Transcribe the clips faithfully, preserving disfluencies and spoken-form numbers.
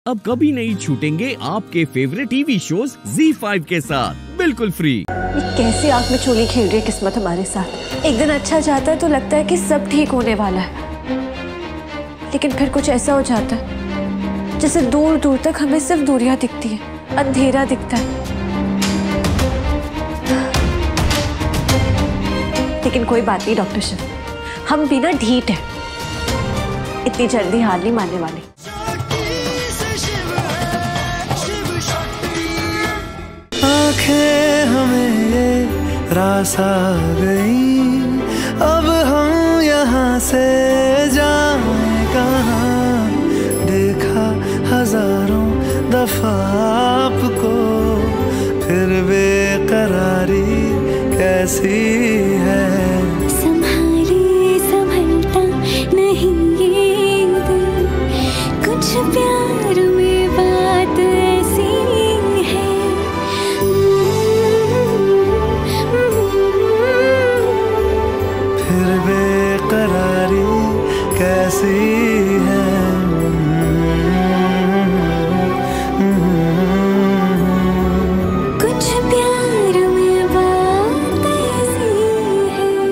अब कभी नहीं छूटेंगे आपके favourite TV shows Zee five के साथ बिल्कुल फ्री। ये कैसे आंख में चोली खेल रही है किस्मत हमारे साथ। एक दिन अच्छा जाता है तो लगता है कि सब ठीक होने वाला है, लेकिन फिर कुछ ऐसा हो जाता है जैसे दूर दूर तक हमें सिर्फ दूरियां दिखती है, अंधेरा दिखता है। लेकिन कोई बात नहीं डॉक्टर शिव, हम भी ना ढीठ है, इतनी जल्दी हार नहीं मानने वाले। आंखें हमें ये रास आ गई, अब हम यहाँ से जाएं कहाँ। देखा हजारों दफा आपको, फिर बेकरारी कैसी है। संभाले संभलता नहीं ये दिल, कुछ प्यार में बात ऐसी है। फिर बेकरारी कैसी है। कुछ प्यार में बात ऐसी है।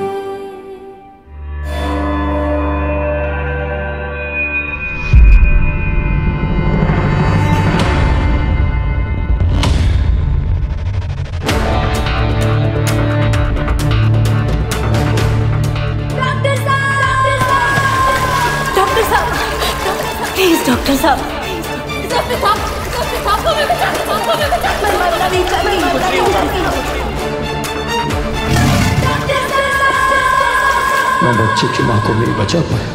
प्लीज डॉक्टर साहब, डॉक्टर साहब, डॉक्टर साहब को मैं बचा, को मैं बचा, मैं मरना नहीं चाहती। डॉक्टर साहब, मैं बच्चे की मां को नहीं बचा पाया।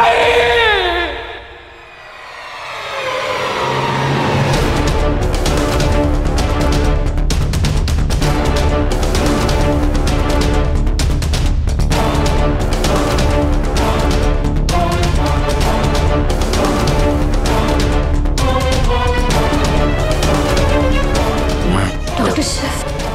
डॉक्टर शिव,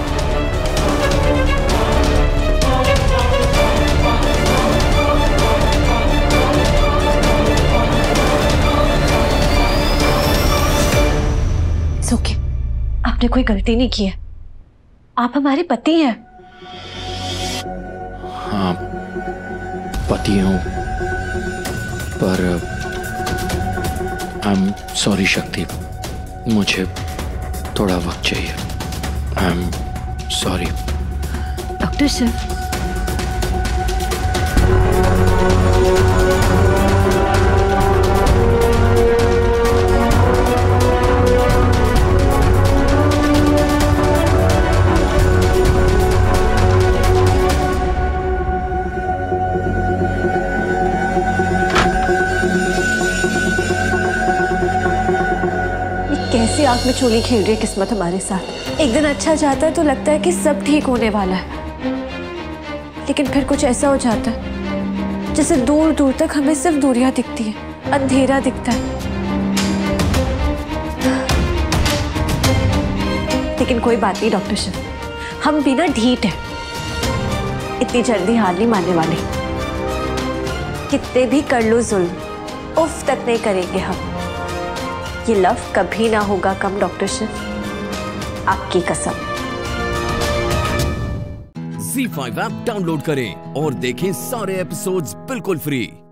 ओके, आपने कोई गलती नहीं की है, आप हमारे पति हैं। हाँ, पति हूँ, पर आई एम सॉरी शक्ति, मुझे थोड़ा वक्त चाहिए। I am sorry. Doctor Shiv, कैसे आंख में चोली खेल रही है किस्मत हमारे साथ। एक दिन अच्छा जाता है तो लगता है कि सब ठीक होने वाला है, लेकिन फिर कुछ ऐसा हो जाता है जैसे दूर दूर तक हमें सिर्फ दूरियां दिखती है, अंधेरा दिखता है। लेकिन कोई बात नहीं डॉक्टर शिव, हम भी ना ढीठ है, इतनी जल्दी हार नहीं मानने वाले। कितने भी कर लो जुल्म, उफ तक नहीं करेंगे हम। ये लव कभी ना होगा कम डॉक्टर शिव, आपकी कसम। ज़ी फाइव ऐप डाउनलोड करें और देखें सारे एपिसोड्स बिल्कुल फ्री।